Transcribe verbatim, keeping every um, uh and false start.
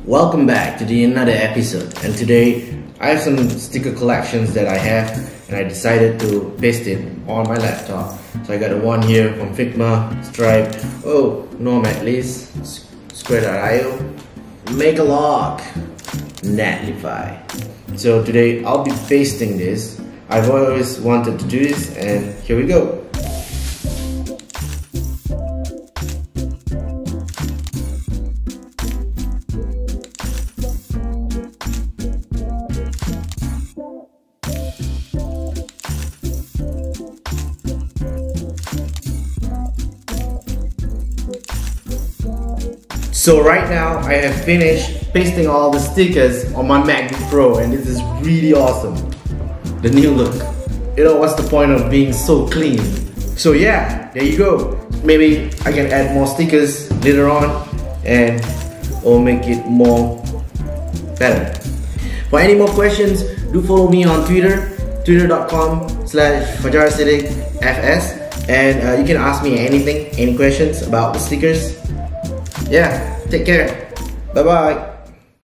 Welcome back to the another episode, and today I have some sticker collections that I have and I decided to paste it on my laptop. So I got a one here from Figma, Stripe, oh, Nomadlist, Square dot i o, Makerlock, Netlify. So today I'll be pasting this. I've always wanted to do this, and here we go. So right now I have finished pasting all the stickers on my MacBook Pro, and this is really awesome. The new look. You know, what's the point of being so clean? So yeah, there you go. Maybe I can add more stickers later on and or make it more better. For any more questions, do follow me on Twitter, twitter dot com slash Fajar Siddiq F S, and uh, you can ask me anything, any questions about the stickers. Yeah, take care. Bye bye.